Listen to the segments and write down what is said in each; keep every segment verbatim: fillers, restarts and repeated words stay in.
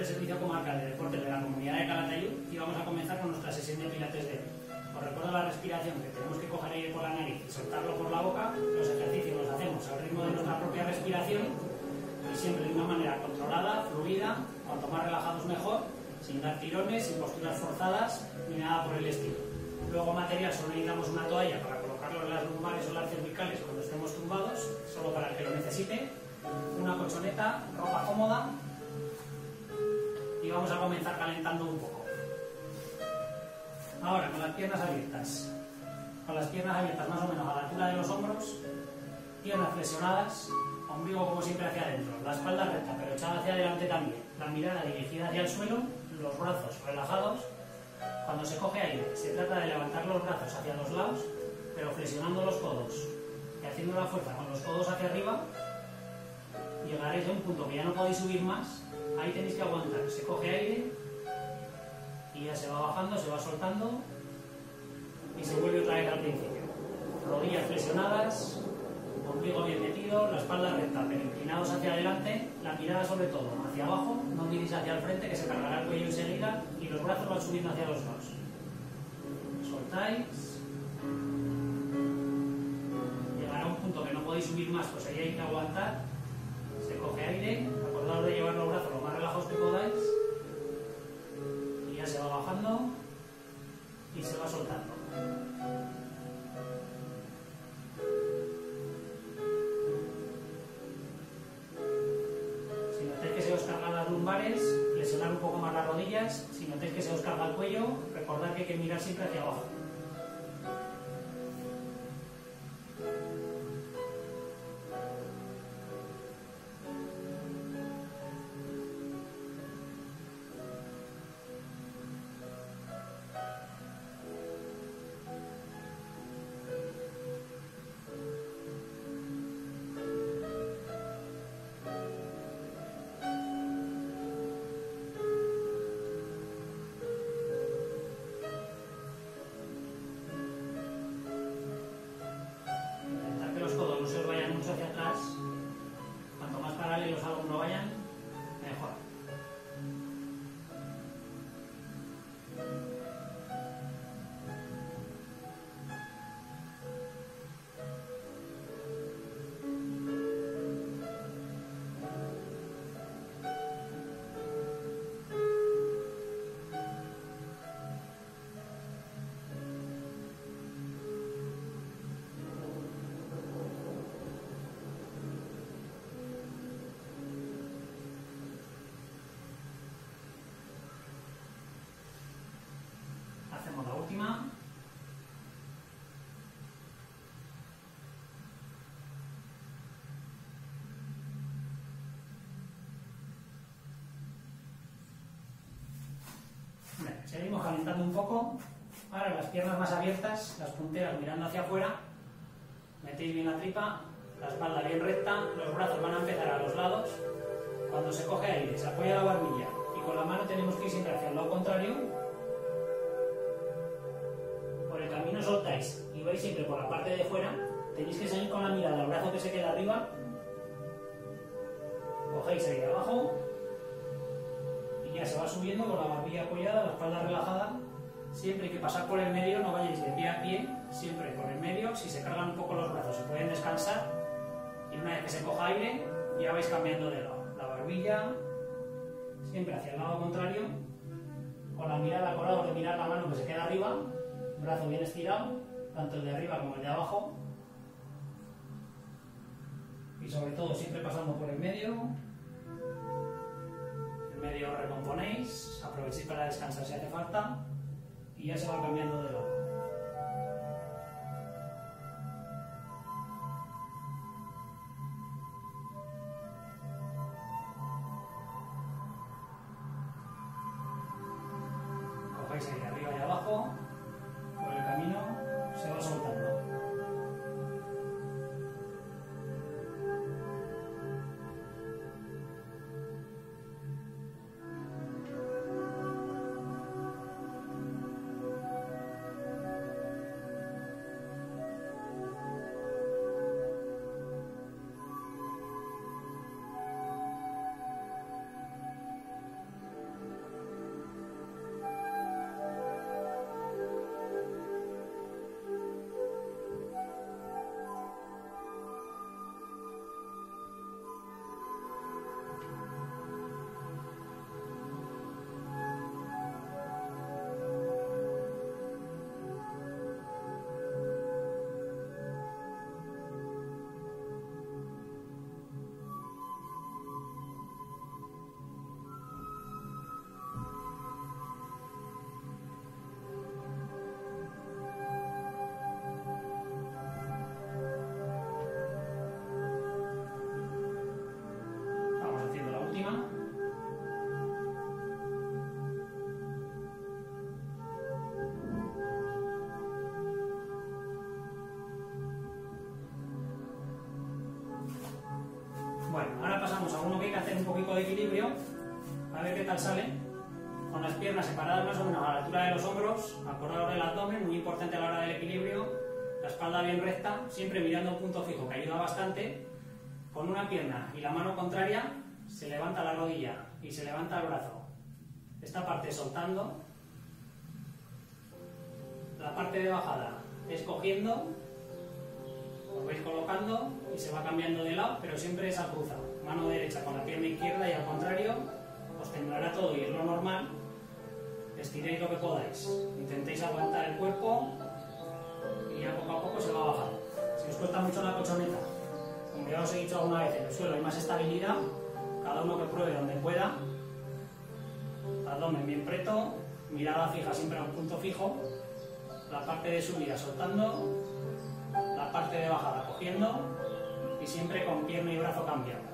de servicio comarcal de deportes de la comunidad de Calatayud y vamos a comenzar con nuestra sesión de pilates de hoy. Os recuerdo la respiración, que tenemos que coger aire por la nariz y soltarlo por la boca. Los ejercicios los hacemos al ritmo de nuestra propia respiración y siempre de una manera controlada, fluida, cuanto más relajados mejor, sin dar tirones, sin posturas forzadas ni nada por el estilo. Luego material, solo necesitamos una toalla para colocarlo en las lumbares o las cervicales cuando estemos tumbados, solo para el que lo necesite, una colchoneta, ropa cómoda y vamos a comenzar calentando un poco. Ahora, con las piernas abiertas, con las piernas abiertas más o menos a la altura de los hombros, piernas flexionadas, ombligo como siempre hacia adentro, la espalda recta pero echada hacia adelante también, la mirada dirigida hacia el suelo, los brazos relajados. Cuando se coge aire, se trata de levantar los brazos hacia los lados, pero flexionando los codos y haciendo la fuerza con los codos hacia arriba. Llegaréis a un punto que ya no podéis subir más, ahí tenéis que aguantar, se coge aire y ya se va bajando, se va soltando y se vuelve otra vez al principio. Rodillas flexionadas, ombligo bien metido, la espalda recta pero inclinados hacia adelante, la mirada sobre todo hacia abajo, no miréis hacia el frente que se cargará el cuello enseguida y los brazos van subiendo hacia los lados. Soltáis, llegará un punto que no podéis subir más, pues ahí hay que aguantar, se coge aire, acordaos de llevar los brazos lo más relajados que podáis y ya se va bajando y se va soltando. Si notáis que se os cargan las lumbares, flexionar un poco más las rodillas. Si notáis que se os carga el cuello, recordad que hay que mirar siempre hacia abajo. Hacia atrás, cuanto más paralelos a uno vayan, mejor. Hacemos la última. Bien, seguimos calentando un poco. Ahora las piernas más abiertas, las punteras mirando hacia afuera. Metéis bien la tripa, la espalda bien recta, los brazos van a empezar a los lados. Cuando se coge aire, se apoya la barbilla y con la mano tenemos que ir siempre hacia el lado contrario. No soltáis y vais siempre por la parte de fuera, tenéis que seguir con la mirada al brazo que se queda arriba, cogéis ahí abajo y ya se va subiendo con la barbilla apoyada, la espalda relajada. Siempre hay que pasar por el medio, no vayáis de pie a pie, siempre por el medio. Si se cargan un poco los brazos se pueden descansar y una vez que se coja aire ya vais cambiando de lado, la barbilla siempre hacia el lado contrario, con la mirada acordada de mirar la mano que se queda arriba, brazo bien estirado, tanto el de arriba como el de abajo y sobre todo siempre pasando por el medio. El medio os recomponéis, aprovechéis para descansar si hace falta y ya se va cambiando de lado. Cogéis ahí arriba y abajo. Por el camino se va soltando. pasamos a uno que hay que hacer un poquito de equilibrio, a ver qué tal sale, con las piernas separadas más o menos a la altura de los hombros, acordado del abdomen, muy importante a la hora del equilibrio, la espalda bien recta, siempre mirando un punto fijo que ayuda bastante. Con una pierna y la mano contraria se levanta la rodilla y se levanta el brazo. Esta parte soltando, la parte de bajada es cogiendo, os vais colocando y se va cambiando de lado, pero siempre es al cruzado. Mano derecha con la pierna izquierda y al contrario, os temblará todo y es lo normal. Estiréis lo que podáis, intentéis aguantar el cuerpo y ya poco a poco se va bajando. Si os cuesta mucho la colchoneta, como ya os he dicho alguna vez, en el suelo hay más estabilidad, cada uno que pruebe donde pueda, abdomen bien preto, mirada fija siempre a un punto fijo, la parte de subida soltando, la parte de bajada cogiendo y siempre con pierna y brazo cambiando.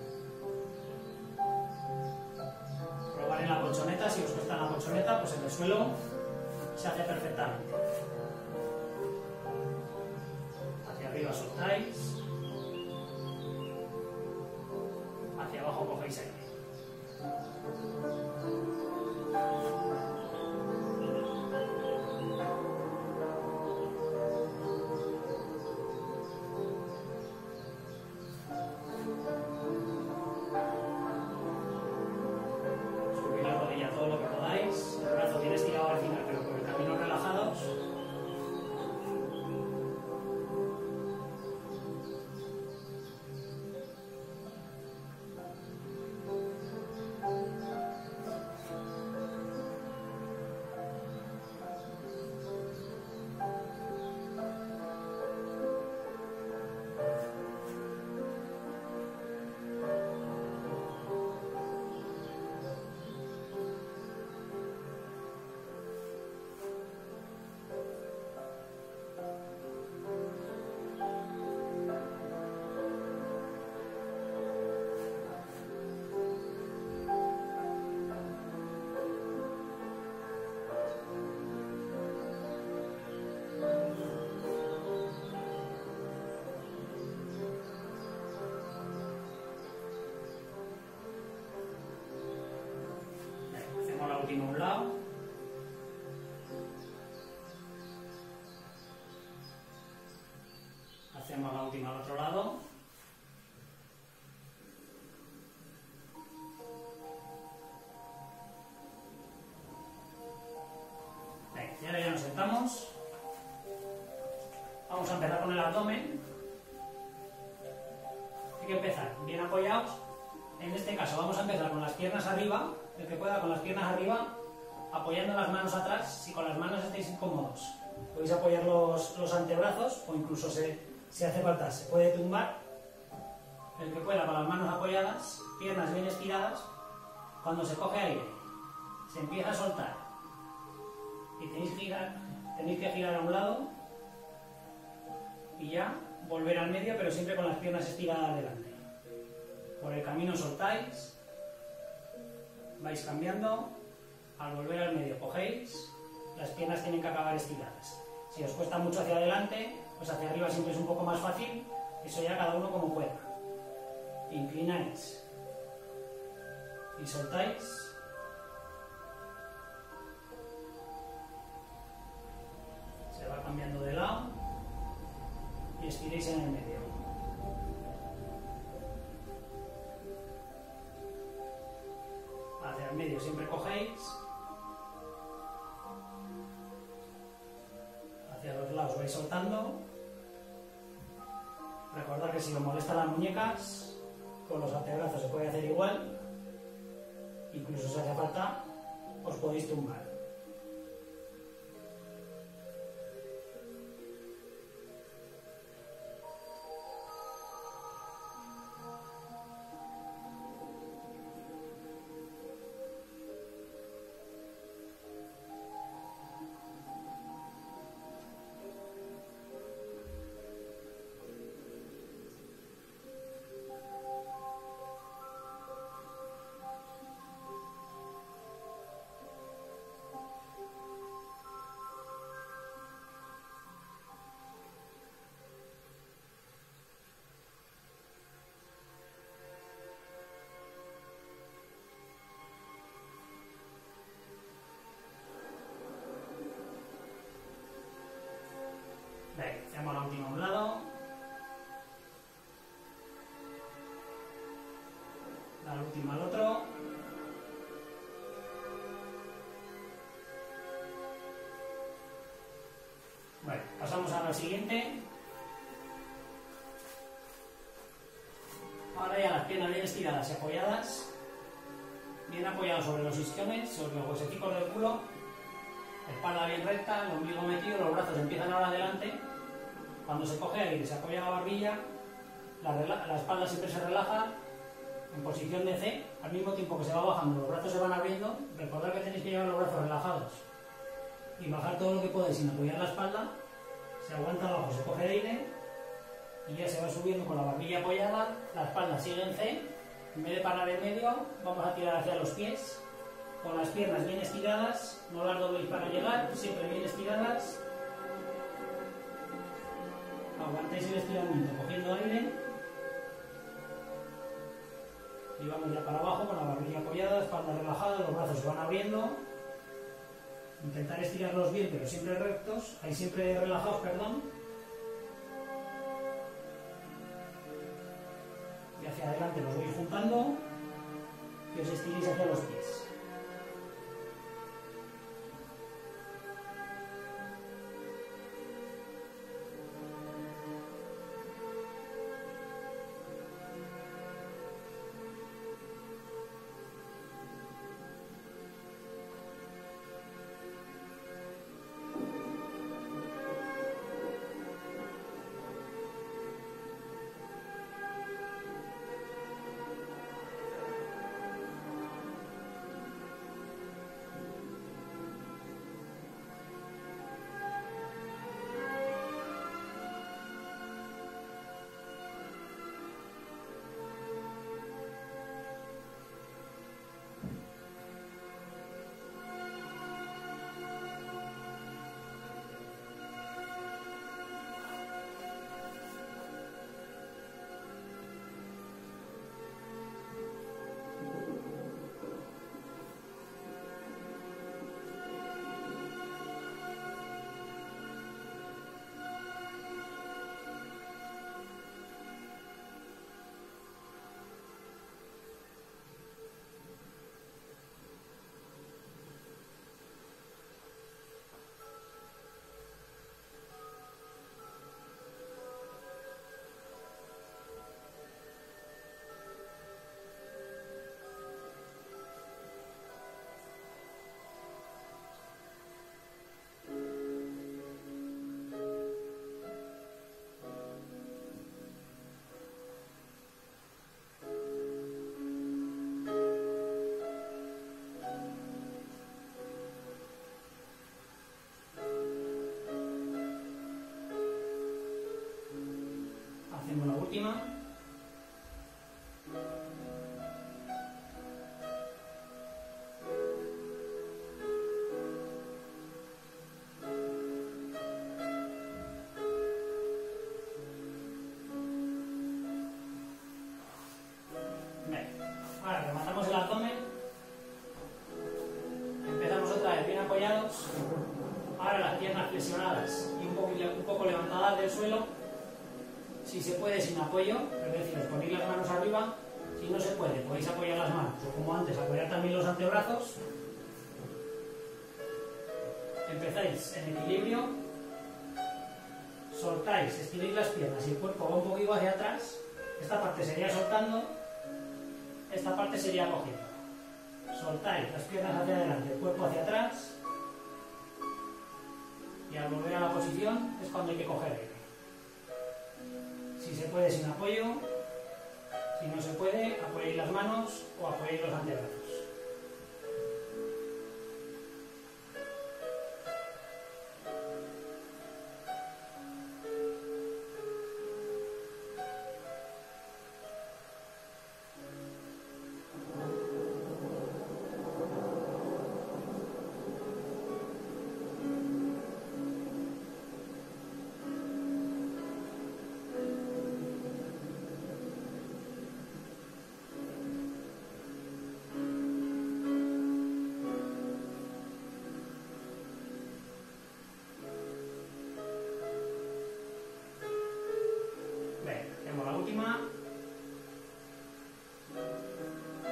Probar en la colchoneta, si os cuesta la colchoneta, pues en el suelo se hace perfectamente. Hacia arriba soltáis, hacia abajo cogéis aire. A un lado, hacemos la última al otro lado, venga, y ahora ya nos sentamos, vamos a empezar con el abdomen, hay que empezar bien apoyados, en este caso vamos a empezar con las piernas arriba, el que pueda con las piernas arriba, apoyando las manos atrás. Si con las manos estáis incómodos, podéis apoyar los, los antebrazos o incluso se, si hace falta se puede tumbar. El que pueda con las manos apoyadas, piernas bien estiradas, cuando se coge aire, se empieza a soltar y tenéis que girar, tenéis que girar a un lado y ya volver al medio, pero siempre con las piernas estiradas delante. Por el camino soltáis, vais cambiando, al volver al medio cogéis, las piernas tienen que acabar estiradas. Si os cuesta mucho hacia adelante, pues hacia arriba siempre es un poco más fácil, eso ya cada uno como pueda. Inclináis y soltáis. Se va cambiando de lado y estiréis en el medio. Hacia el medio siempre cogéis, hacia los lados vais soltando. Recordad que si os molestan las muñecas, con los antebrazos se puede hacer igual, incluso si hace falta os podéis tumbar. La última al otro. Bueno, pasamos a la siguiente. Ahora ya las piernas bien estiradas y apoyadas, bien apoyadas sobre los isquiones, sobre los huesecicos del culo, espalda bien recta, el ombligo metido, los brazos empiezan ahora adelante. Cuando se coge aire, se apoya la barbilla, la, la espalda siempre se relaja en posición de C, al mismo tiempo que se va bajando, los brazos se van abriendo. Recordad que tenéis que llevar los brazos relajados y bajar todo lo que podáis sin apoyar la espalda. Se aguanta abajo, se coge aire y ya se va subiendo con la barbilla apoyada, la espalda sigue en C. En vez de parar en medio, vamos a tirar hacia los pies, con las piernas bien estiradas, no las dobléis para llegar, siempre bien estiradas. Aguantáis el estiramiento cogiendo aire y vamos ya para abajo con la barbilla apoyada, espalda relajada, los brazos se van abriendo. Intentar estirarlos bien, pero siempre rectos, ahí siempre relajados, perdón. Y hacia adelante los voy juntando y os estiréis hacia los pies. Hacemos la última. Bien. Ahora rematamos el abdomen. Empezamos otra vez bien apoyados. Ahora las piernas flexionadas y un poco, un poco levantadas del suelo. Si se puede sin apoyo, es decir, os ponéis las manos arriba. Si no se puede, podéis apoyar las manos, o como antes, apoyar también los antebrazos. Empezáis en equilibrio, soltáis, estiréis las piernas y el cuerpo va un poquito hacia atrás. Esta parte sería soltando, esta parte sería cogiendo. Soltáis las piernas hacia adelante, el cuerpo hacia atrás, y al volver a la posición es cuando hay que coger aire. Si se puede sin apoyo, si no se puede, apoyéis las manos o apoyéis los antebrazos. Última.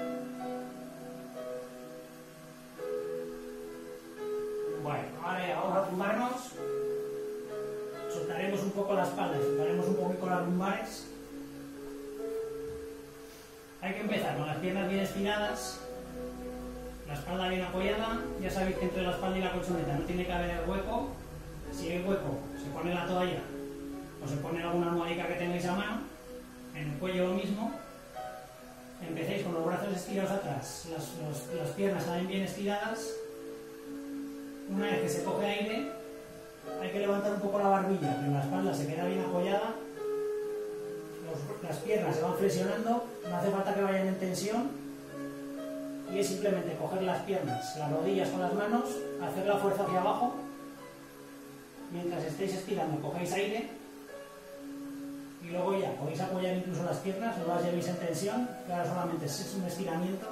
con las piernas bien estiradas, la espalda bien apoyada. Ya sabéis que entre la espalda y la colchoneta no tiene que haber hueco. Si hay hueco, se pone la toalla o se pone alguna almohadica que tengáis a mano. En el cuello lo mismo. Empecéis con los brazos estirados atrás, las, los, las piernas también bien estiradas. Una vez que se coge aire, hay que levantar un poco la barbilla, que la espalda se queda bien apoyada. Los, las piernas se van flexionando, no hace falta que vayan en tensión. Y es simplemente coger las piernas, las rodillas con las manos, hacer la fuerza hacia abajo. Mientras estéis estirando, cogéis aire. Y luego ya podéis apoyar incluso las piernas, no las llevéis en tensión, que ahora solamente es un estiramiento.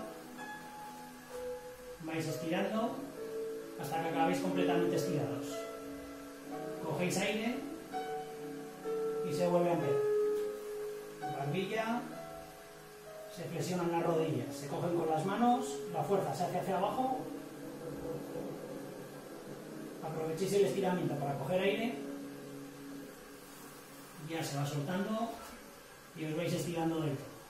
Vais estirando hasta que acabéis completamente estirados. Cogéis aire y se vuelve a empezar. Barbilla, se flexionan las rodillas, se cogen con las manos, la fuerza se hace hacia abajo. Aprovechéis el estiramiento para coger aire. Ya se va soltando y os vais estirando del todo.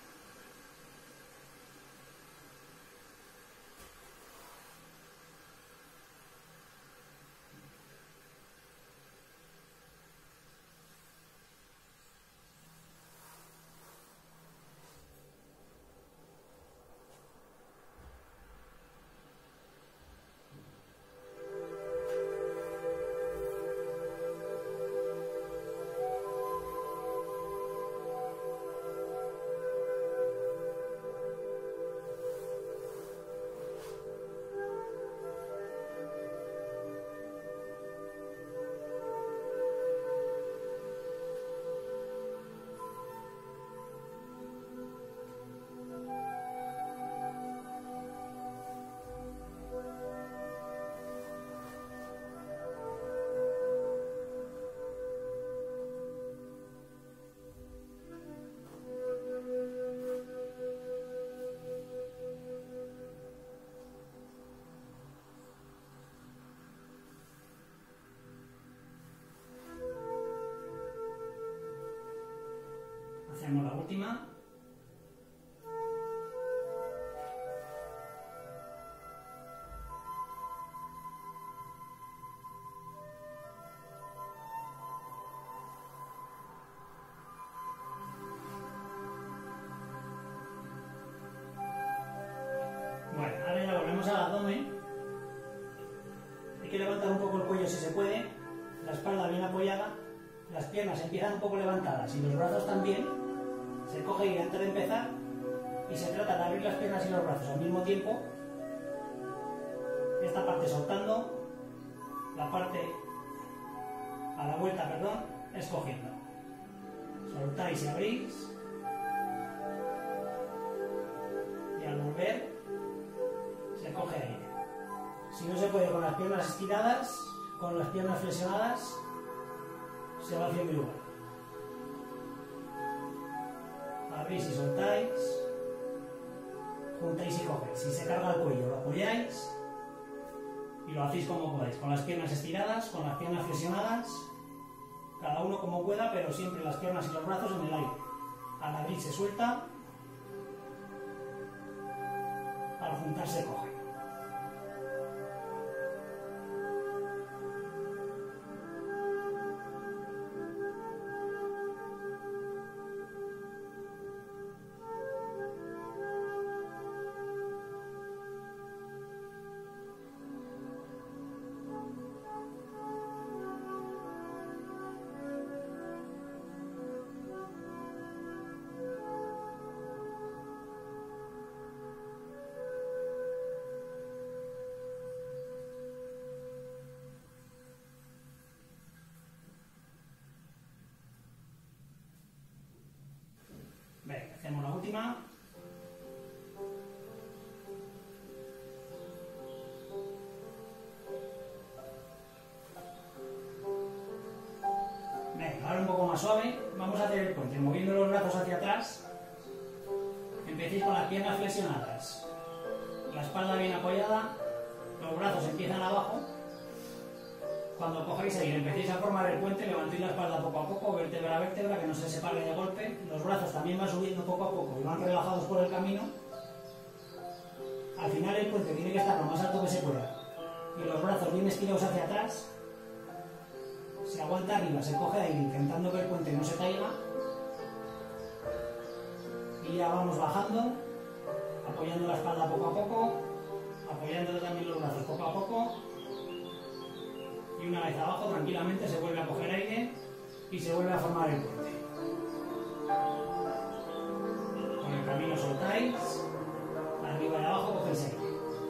Hacemos la última. Bueno, ahora ya volvemos al abdomen. Hay que levantar un poco el cuello si se puede, la espalda bien apoyada, las piernas empiezan un poco levantadas y los brazos también. Se coge aire antes de empezar y se trata de abrir las piernas y los brazos al mismo tiempo. Esta parte soltando, la parte a la vuelta, perdón, es cogiendo. Soltáis y abrís. Y al volver se coge aire. Si no se puede con las piernas estiradas, con las piernas flexionadas, se va hacia mi lugar. Abrís y soltáis, juntáis y cogéis. Si se carga el cuello, lo apoyáis y lo hacéis como podáis, con las piernas estiradas, con las piernas flexionadas, cada uno como pueda, pero siempre las piernas y los brazos en el aire. Al abrir se suelta, al juntar se coge. Venga, hacemos la última. Venga, ahora un poco más suave. Vamos a hacer el puente, moviendo los brazos hacia atrás. Empecéis con las piernas flexionadas, la espalda bien apoyada, los brazos empiezan abajo. Cuando cojáis aire, empecéis a formar el puente, levantéis la espalda poco a poco, vértebra a vértebra, que no se separe de golpe. Los brazos también van subiendo poco a poco y van relajados por el camino. Al final el puente tiene que estar lo más alto que se pueda y los brazos bien estirados hacia atrás. Se aguanta arriba, se coge aire intentando que el puente no se caiga y ya vamos bajando, apoyando la espalda poco a poco, apoyando también los brazos poco a poco y una vez abajo tranquilamente se vuelve a coger aire y se vuelve a formar el puente. Con el camino soltáis, arriba y abajo cogéis aire.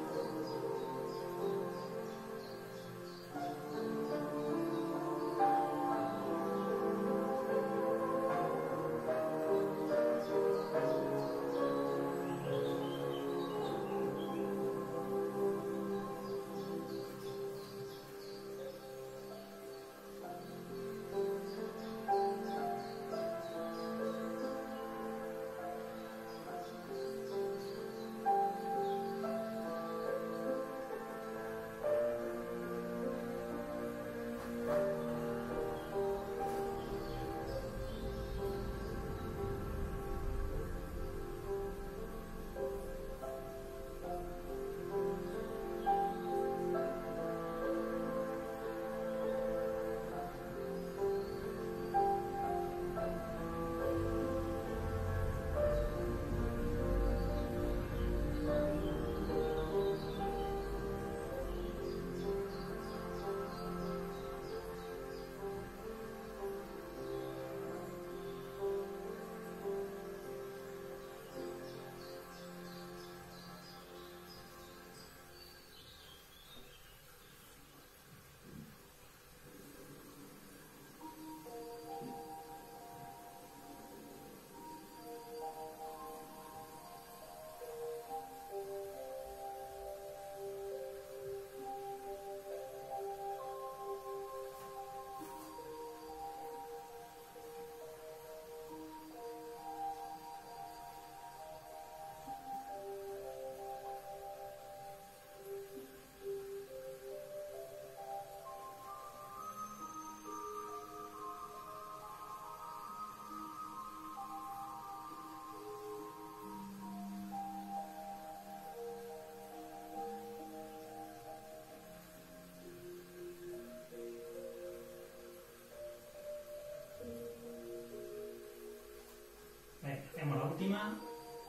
Última.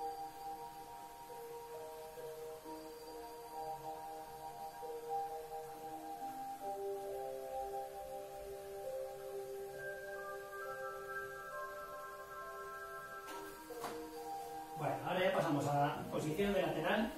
Bueno, ahora ya pasamos a la posición de lateral.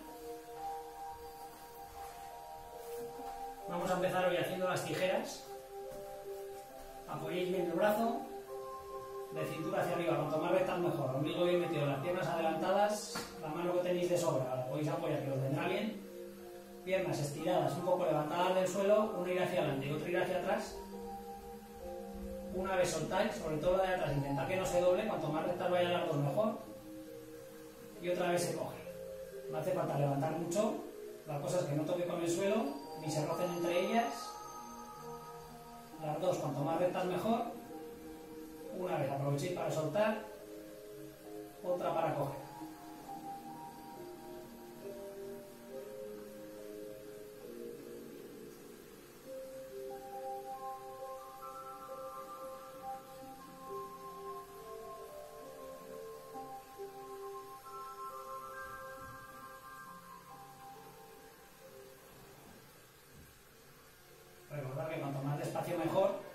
Vamos a empezar hoy haciendo las tijeras. Apoyéis bien el brazo. De cintura hacia arriba, cuanto más rectas mejor, ombligo bien metido, las piernas adelantadas, la mano que tenéis de sobra, la podéis apoyar que os vendrá bien, piernas estiradas, un poco levantadas del suelo, una ir hacia adelante y otra ir hacia atrás, una vez soltáis, sobre todo la de atrás, intentad que no se doble, cuanto más rectas vayan las dos mejor, y otra vez se coge, no hace falta levantar mucho, la cosa es que no toque con el suelo, ni se rocen entre ellas, las dos cuanto más rectas mejor. Una vez aprovechéis para soltar, otra para coger. Recordad que cuanto más despacio mejor.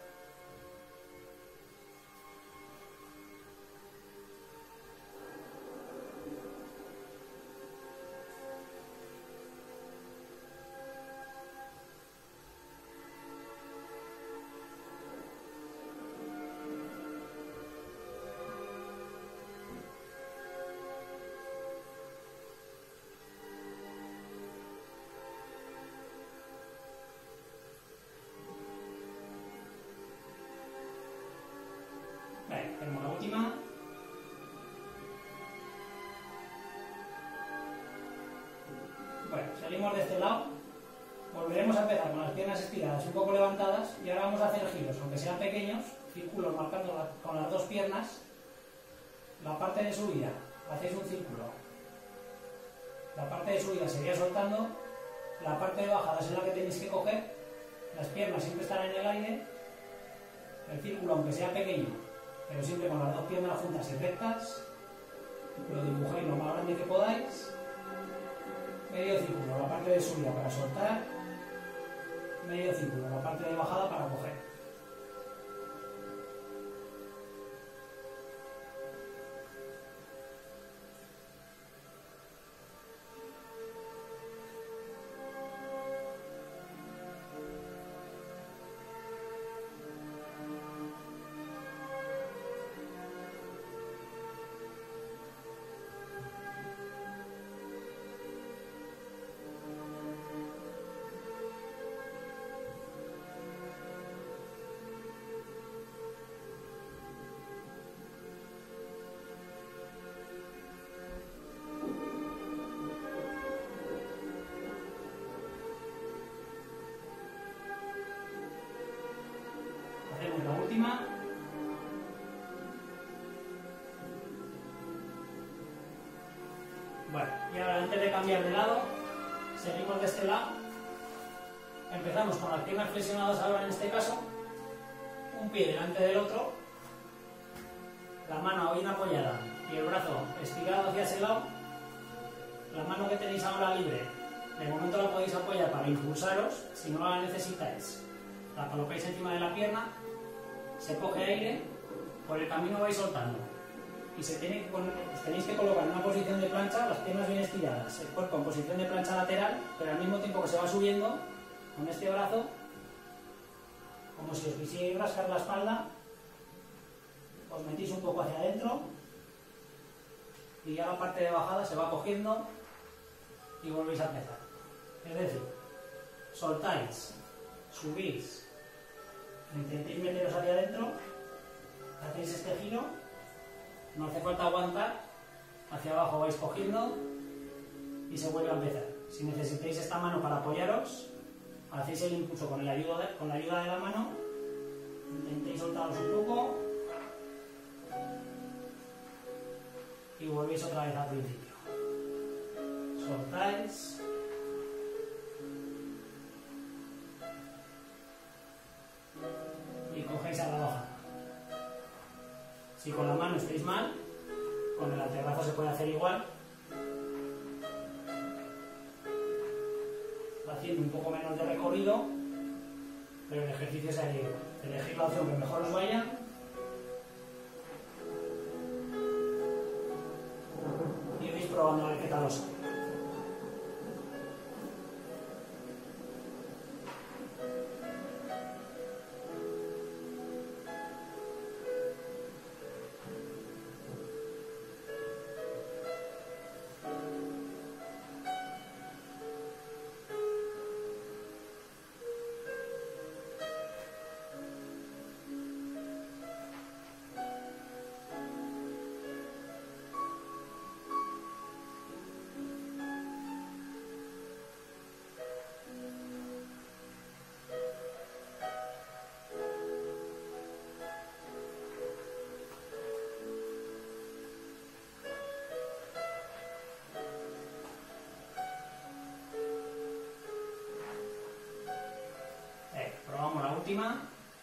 Tenemos la última. Bueno, salimos de este lado. Volveremos a empezar con las piernas estiradas y un poco levantadas. Y ahora vamos a hacer giros, aunque sean pequeños, círculos marcando la, con las dos piernas. La parte de subida, hacéis un círculo. La parte de subida sería soltando, la parte de bajada es en la que tenéis que coger, las piernas siempre están en el aire, el círculo aunque sea pequeño, pero siempre con las dos piernas juntas y rectas, lo dibujéis lo más grande que podáis, medio círculo, la parte de subida para soltar, medio círculo, la parte de bajada para coger. Hacemos la última. Bueno, y ahora antes de cambiar de lado, seguimos de este lado. Empezamos con las piernas flexionadas ahora en este caso, un pie delante del otro, la mano bien apoyada y el brazo estirado hacia ese lado. La mano que tenéis ahora libre, de momento la podéis apoyar para impulsaros, si no la necesitáis, la colocáis encima de la pierna, se coge aire, por el camino vais soltando y se tiene que poner, os tenéis que colocar en una posición de plancha, las piernas bien estiradas, el cuerpo en posición de plancha lateral, pero al mismo tiempo que se va subiendo con este brazo, como si os quisierais rascar la espalda, os metís un poco hacia adentro y ya la parte de bajada se va cogiendo y volvéis a empezar. Es decir, soltáis, subís, intentéis meteros hacia adentro, hacéis este giro, no hace falta aguantar, hacia abajo vais cogiendo y se vuelve a empezar. Si necesitáis esta mano para apoyaros, hacéis el impulso con la ayuda de, con la, ayuda de la mano, intentéis soltaros un poco y volvéis otra vez al principio. Soltáis. Y cogéis a la baja. Si con la mano estáis mal, con el antebrazo se puede hacer igual. Haciendo un poco menos de recorrido, pero el ejercicio sería igual. Elegir la opción que mejor os vaya. Y vais probando a ver qué tal os sale. Probamos la última.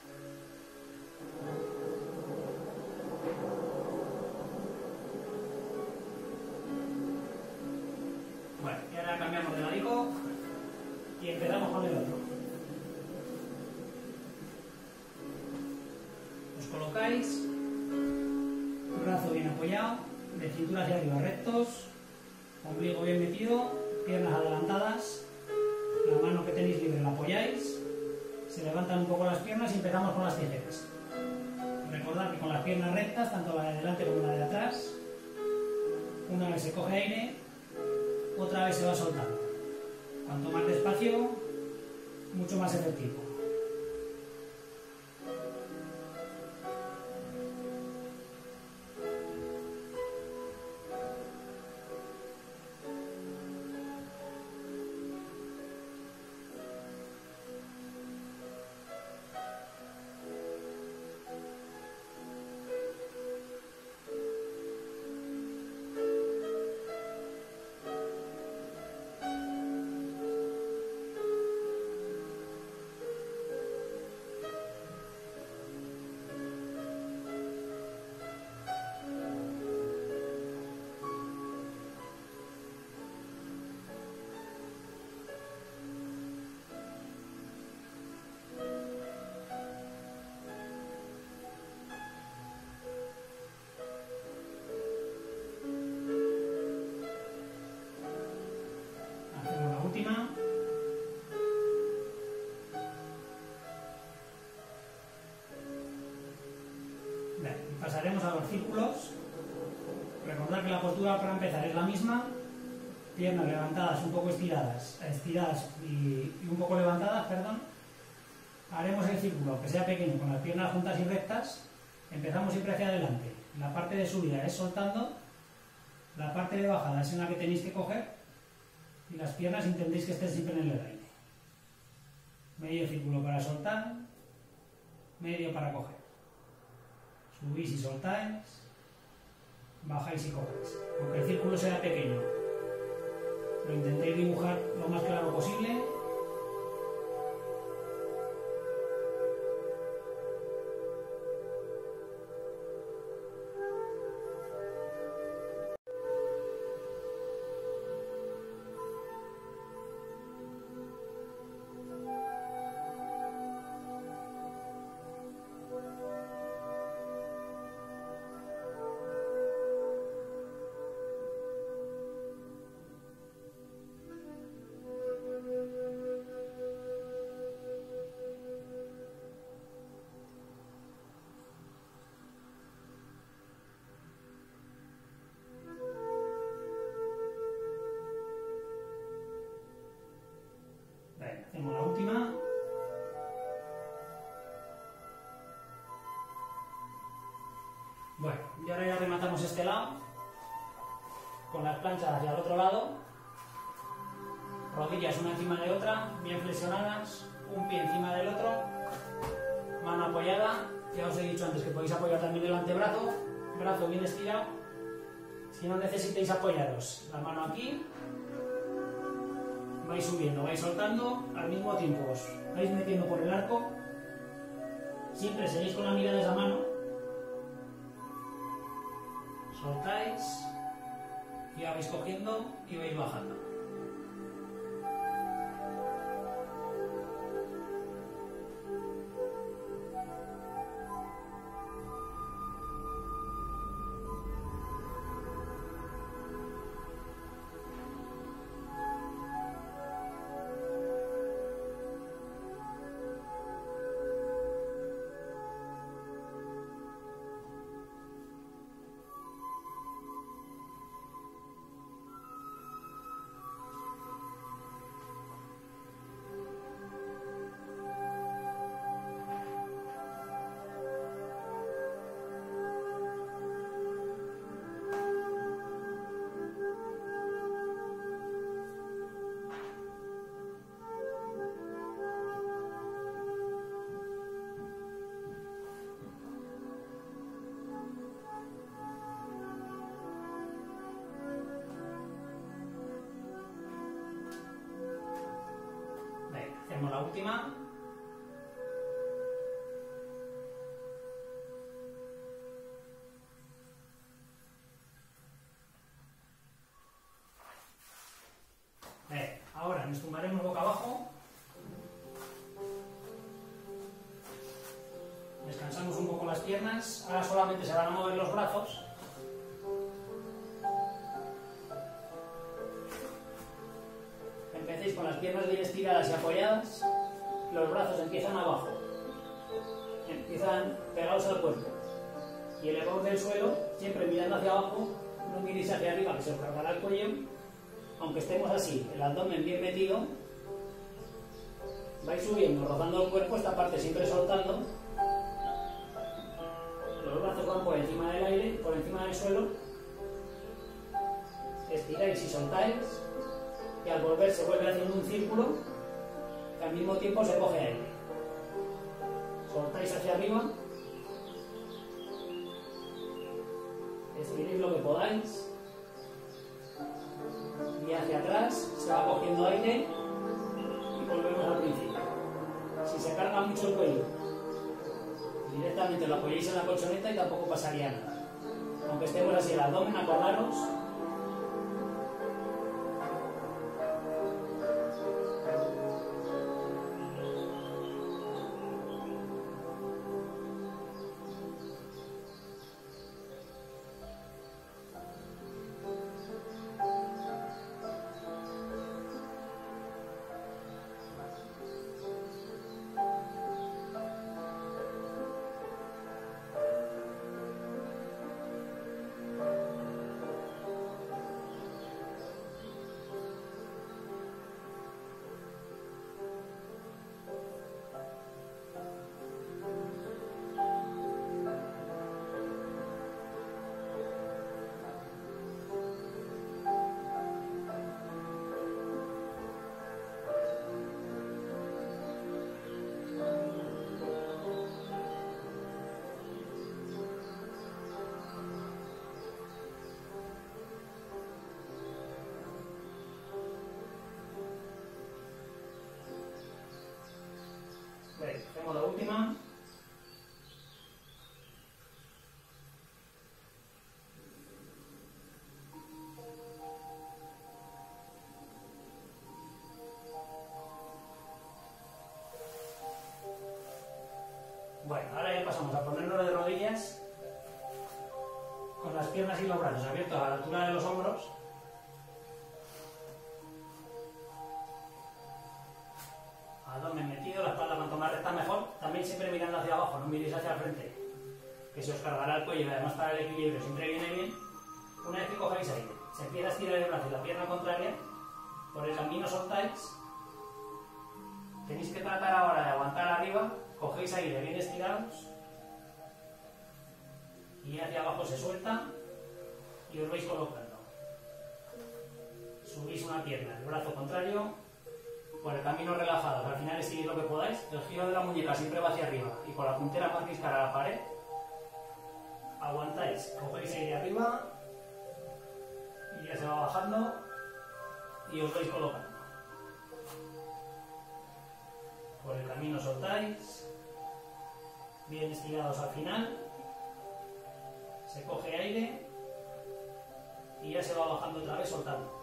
Bueno, y ahora cambiamos de ladico y empezamos con el otro. Os colocáis, brazo bien apoyado, de cintura hacia arriba rectos, ombligo bien metido, piernas adelantadas, la mano que tenéis libre la apoyáis. Se levantan un poco las piernas y empezamos con las tijeras. Recordad que con las piernas rectas, tanto la de delante como la de atrás, una vez se coge aire, otra vez se va soltando. Cuanto más despacio, mucho más efectivo. Recordad que la postura para empezar es la misma, piernas levantadas, un poco estiradas, estiradas y, y un poco levantadas, perdón. Haremos el círculo, que sea pequeño, con las piernas juntas y rectas. Empezamos siempre hacia adelante. La parte de subida es soltando, la parte de bajada es en la que tenéis que coger y las piernas intenttéis que estén siempre en el aire. Medio círculo para soltar, medio para coger. Subís y soltáis, bajáis y cogéis. Aunque el círculo sea pequeño, lo intentéis dibujar lo más claro posible. Hacemos la última. Bueno, y ahora ya rematamos este lado con las planchas hacia el otro lado, rodillas una encima de otra, bien flexionadas, un pie encima del otro, mano apoyada. Ya os he dicho antes que podéis apoyar también el antebrazo, brazo bien estirado. Si no necesitáis apoyaros, la mano aquí, vais subiendo, vais soltando, al mismo tiempo os vais metiendo por el arco, siempre seguís con la mirada de esa mano, soltáis y ya vais cogiendo y vais bajando. Hacemos la última. Bien, ahora nos tumbaremos boca abajo. Descansamos un poco las piernas. Ahora solamente se van a mover los brazos. Empecéis con las piernas bien estiradas y apoyadas, los brazos empiezan abajo, empiezan pegados al cuerpo y elevados del suelo, siempre mirando hacia abajo, no miréis hacia arriba que se os cargará el cuello, aunque estemos así, el abdomen bien metido, vais subiendo, rozando el cuerpo, esta parte siempre soltando, los brazos van por encima del aire, por encima del suelo, estiráis y soltáis. Y al volver se vuelve haciendo un círculo que al mismo tiempo se coge aire. Soltáis hacia arriba, estiréis lo que podáis y hacia atrás se va cogiendo aire y volvemos al principio. Si se carga mucho el cuello, directamente lo apoyáis en la colchoneta y tampoco pasaría nada. Aunque estemos así el abdomen, acordaros. última. Bueno, ahora ya pasamos a ponernos de rodillas con las piernas y los brazos abiertos a la altura de los hombros. Abdomen metido, la espalda cuanto más recta mejor. También siempre mirando hacia abajo, no miréis hacia el frente, que se os cargará el cuello y además para el equilibrio siempre viene bien. Una vez que cojáis aire, se empieza a estirar el brazo y la pierna contraria, por el camino soltáis. Tenéis que tratar ahora de aguantar arriba, cogéis aire bien estirados y hacia abajo se suelta y os vais colocando. Subís una pierna, el brazo contrario, por el camino relajado, al final estirís lo que podáis, el giro de la muñeca siempre va hacia arriba y con la puntera marquéis cara a la pared, aguantáis, cogéis aire arriba y ya se va bajando y os vais colocando. Por el camino soltáis, bien estirados al final, se coge aire y ya se va bajando otra vez soltando.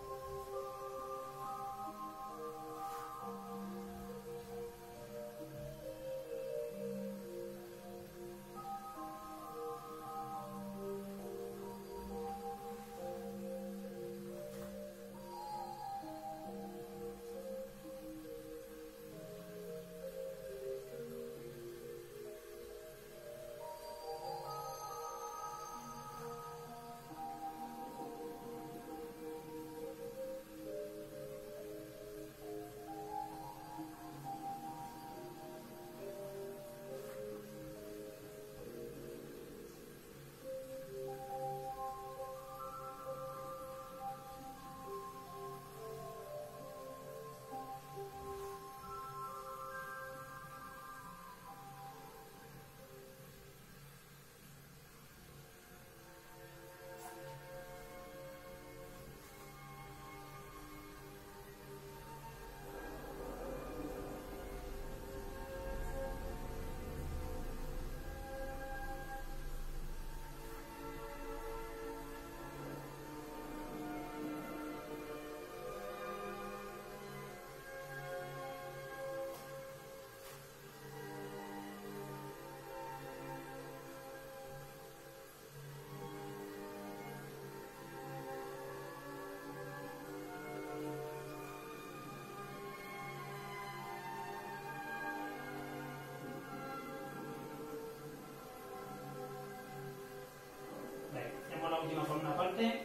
La última por una parte.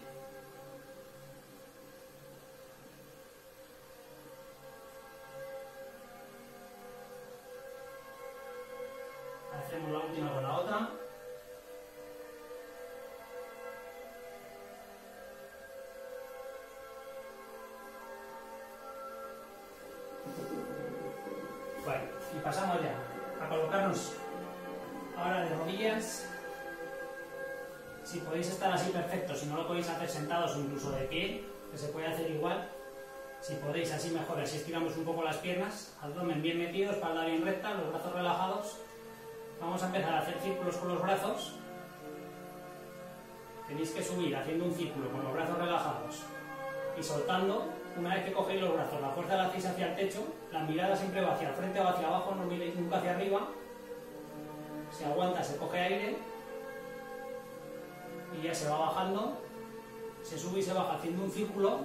Hacemos la última con la otra. Bueno, y pasamos ya a colocarnos ahora de rodillas. Si podéis estar así perfecto, si no lo podéis hacer sentados o incluso de pie, que se puede hacer igual, si podéis así mejor, así estiramos un poco las piernas, abdomen bien metido, espalda bien recta, los brazos relajados. Vamos a empezar a hacer círculos con los brazos. Tenéis que subir haciendo un círculo con los brazos relajados y soltando. Una vez que cogéis los brazos, la fuerza la hacéis hacia el techo, la mirada siempre va hacia el frente o hacia abajo, no miréis nunca hacia arriba. Se aguanta, se coge aire y ya se va bajando, se sube y se baja haciendo un círculo.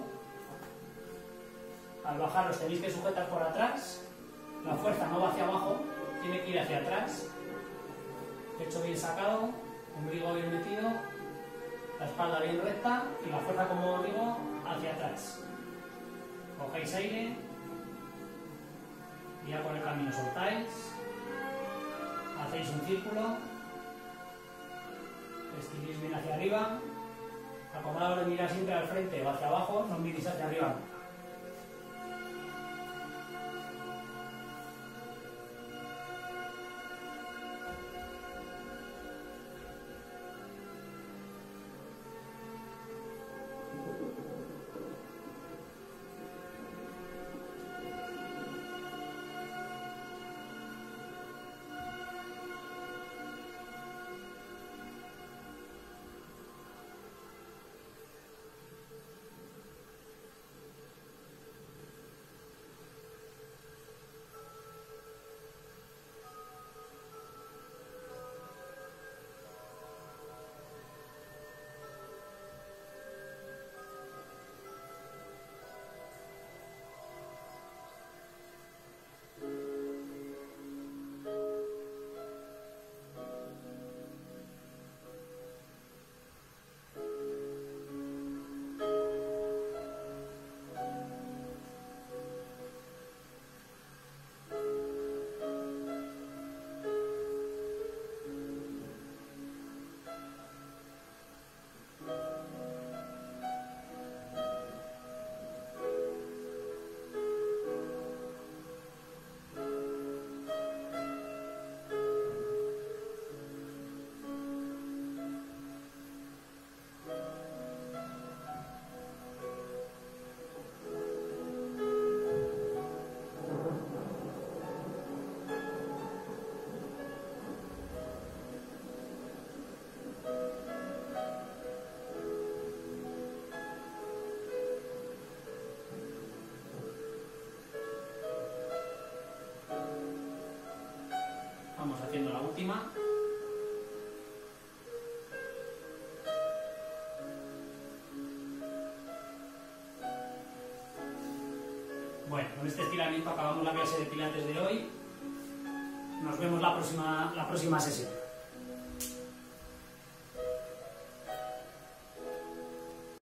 Al bajar os tenéis que sujetar por atrás, la fuerza no va hacia abajo, tiene que ir hacia atrás, pecho bien sacado, ombligo bien metido, la espalda bien recta y la fuerza, como os digo, hacia atrás. Cogéis aire y ya por el camino soltáis, hacéis un círculo, estiréis bien hacia arriba, acomodaos de mirar siempre al frente o hacia abajo, no miréis hacia arriba. Vamos haciendo la última. Bueno, con este estiramiento acabamos la clase de pilates de hoy. Nos vemos la próxima, la próxima sesión.